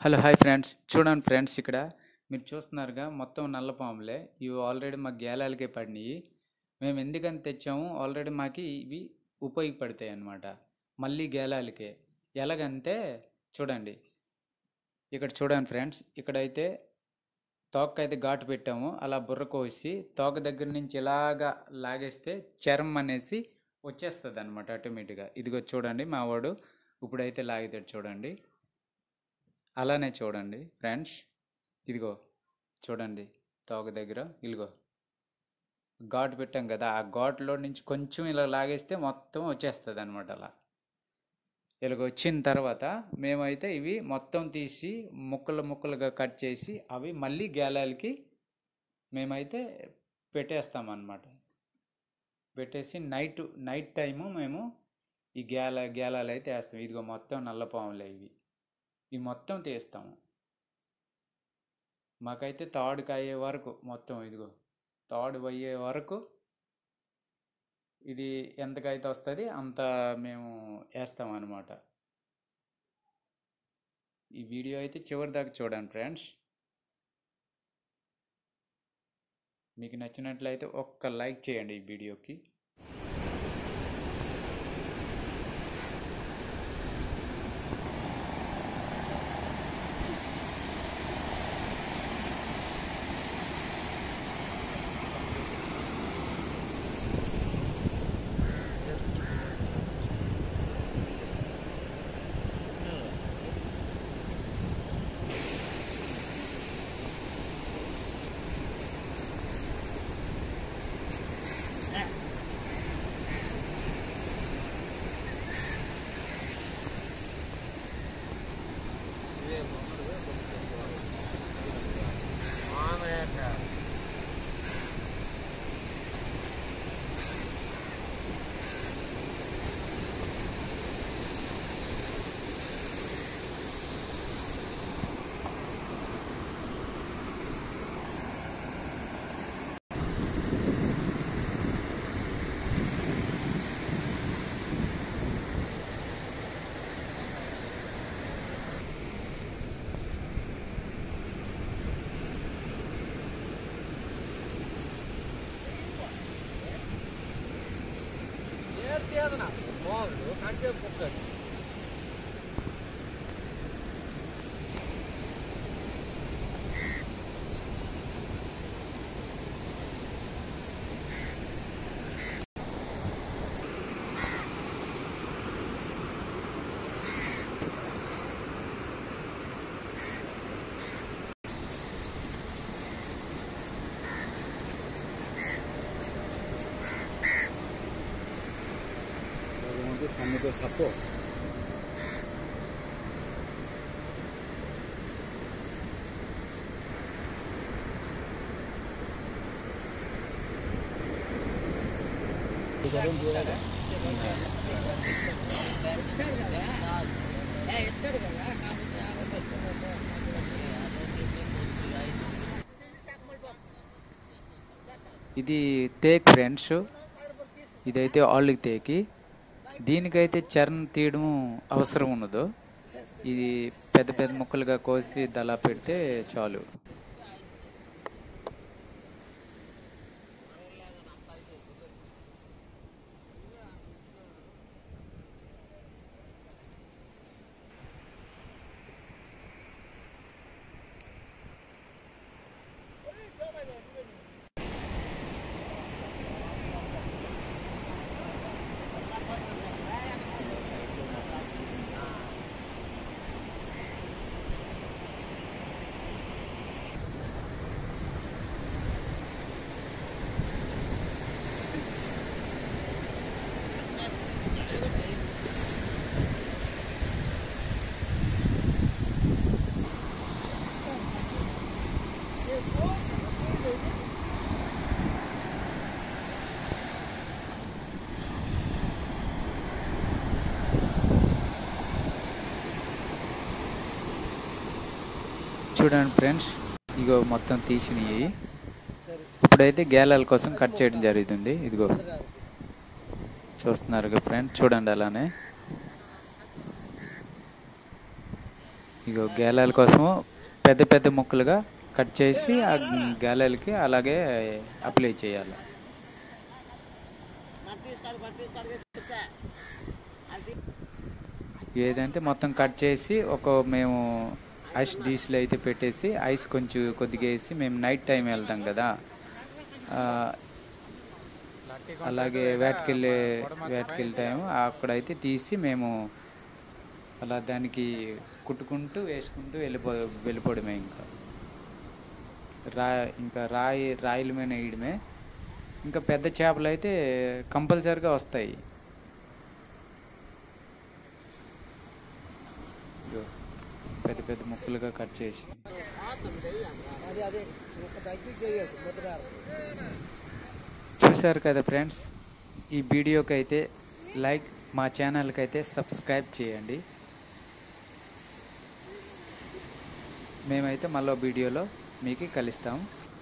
Hello hi friends, చూడండి friends, ఇక్కడ మీరు చూస్తున్నారుగా మొత్తం నల్ల పాములే. ఇవి ఆల్రెడీ మా గేలాలకే పడినాయి. మేము ఎందుకని తెచ్చాము, ఆల్రెడీ మాకు ఇవి ఉపయోగపడతాయి అన్నమాట. మళ్ళీ గేలాలకే ఎలాగంటే చూడండి, ఇక్కడ చూడండి ఫ్రెండ్స్, ఇక్కడైతే తోకైతే ఘాటు పెట్టాము. అలా బుర్ర కోసి తోక దగ్గర నుంచి ఇలాగా లాగేస్తే చర్మం అనేసి వచ్చేస్తుంది అనమాట ఆటోమేటిక్గా. ఇదిగో చూడండి, మా వాడు ఇప్పుడైతే లాగుతాడు చూడండి. అలానే చూడండి ఫ్రెండ్స్, ఇదిగో చూడండి, తోక దగ్గర ఇదిగో ఘాటు పెట్టాం కదా, ఆ ఘాటులో నుంచి కొంచెం ఇలా లాగేస్తే మొత్తం వచ్చేస్తుంది అనమాట. అలా ఇలాగ వచ్చిన తర్వాత మేమైతే ఇవి మొత్తం తీసి ముక్కలు ముక్కలుగా కట్ చేసి అవి మళ్ళీ గేలాలకి మేమైతే పెట్టేస్తామన్నమాట. పెట్టేసి నైట్ టైము మేము ఈ గేలాలు అయితే వేస్తాం. ఇదిగో మొత్తం నల్లపాములే ఇవి మొత్తం తీస్తాము. మాకైతే తాడుకి అయ్యే వరకు మొత్తం ఇదిగో తాడు అయ్యే వరకు ఇది ఎంతకైతే వస్తుంది అంత మేము వేస్తాం అన్నమాట. ఈ వీడియో అయితే చివరి దాకా చూడండి ఫ్రెండ్స్. మీకు నచ్చినట్లయితే ఒక్క లైక్ చేయండి ఈ వీడియోకి. Kami sapo. ఇది తేక్ ఫ్రెండ్స్, ఇదైతే ఆళ్ళకి తేకి. దీనికైతే చర్మం తీయడం అవసరం ఉండదు. ఇది పెద్ద పెద్ద ముక్కలుగా కోసి దలా పెడితే చాలు. చూడండి ఫ్రెండ్స్, ఇగో మొత్తం తీసినవి. ఇప్పుడైతే గేలాల కోసం కట్ చేయడం జరుగుతుంది. ఇదిగో చూస్తున్నారు ఫ్రెండ్స్, చూడండి అలానే ఇగో గేలాల కోసము పెద్ద పెద్ద ముక్కలుగా కట్ చేసి ఆ గేలాలకి అలాగే అప్లై చేయాలి. ఏదంటే మొత్తం కట్ చేసి మేము ఐస్ డీస్లో అయితే పెట్టేసి ఐస్ కొంచెం కొద్దిగా వేసి మేము నైట్ టైం వెళ్తాం కదా, అలాగే వేటకెళ్ళే టైం అక్కడైతే తీసి మేము అలా దానికి కుట్టుకుంటూ వేసుకుంటూ వెళ్ళిపోవడమే. ఇంకా రాయిల మీద వేయడమే. ఇంకా పెద్ద చేపలు అయితే కంపల్సరిగా వస్తాయి. పెద్ద పెద్ద ముక్కలుగా కట్ చేసి చూశారు కదా ఫ్రెండ్స్. ఈ వీడియోకి అయితే లైక్, మా ఛానల్కి అయితే సబ్స్క్రైబ్ చేయండి. మేమైతే మళ్ళీ వీడియోలో మీకు కలుస్తాం.